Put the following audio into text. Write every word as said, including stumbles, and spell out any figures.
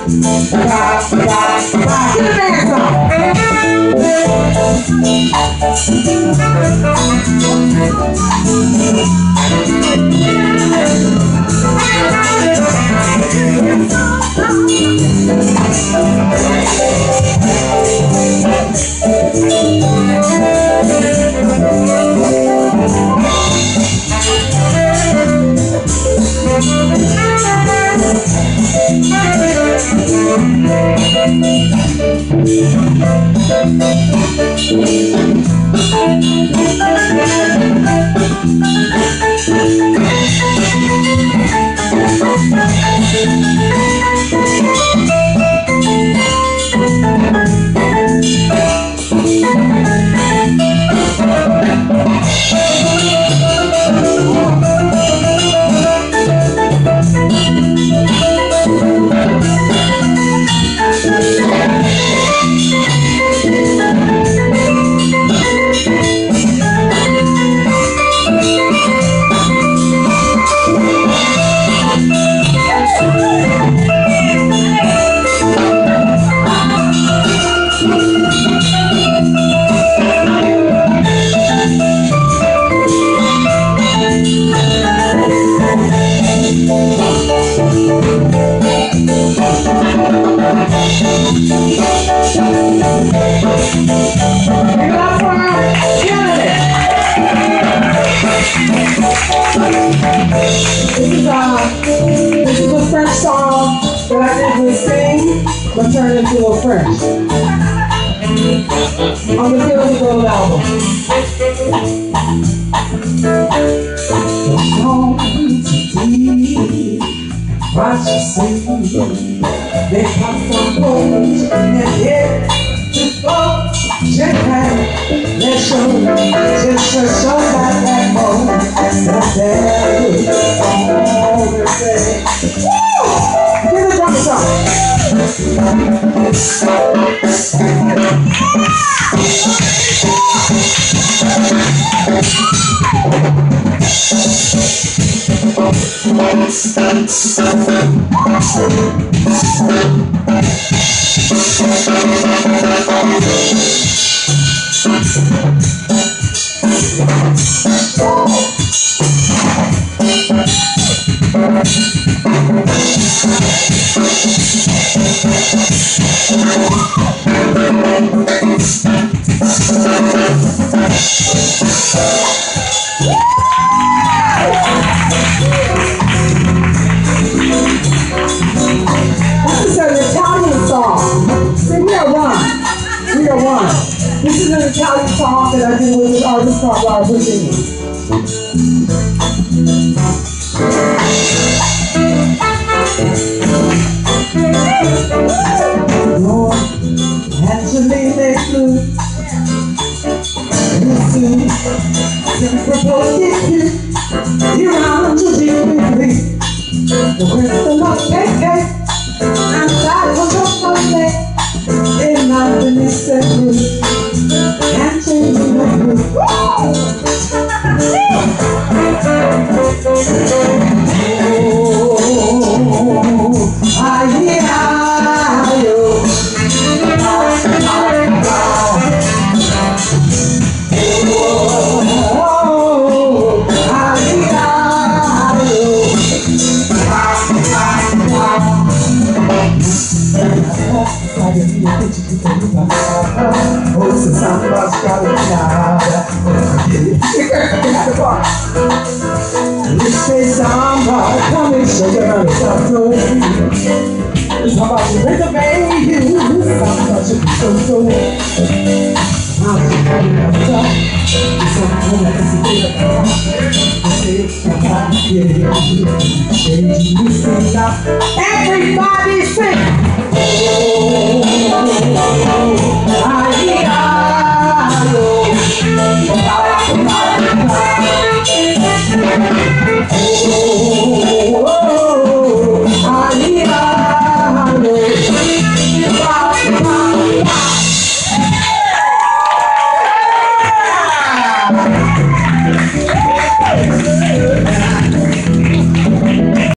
Bye, bye, bye. Get a dance on. But turn into a French on the Feel the Gold album. What you see? They come from Polish and head to go Japan. Let's show, just to show that that moment that they're all the same. Woo! Give the drum song. This is an Italian song that I did with an artist called Laura Puccini. Lord, Angelina flew into the proposed kiss. You round to be with me. The crystal of cake, and that was your first day. In my ministry. And changing my mood. Oh, I hear you. Oh, I hear oh, se samba scalinata. This is samba coming, so you're gonna stop doing. It's about to renovate you. Samba should be so so. I'm just coming up top. It's something like this is it. Everybody sing. Oh, I hear you. Oh,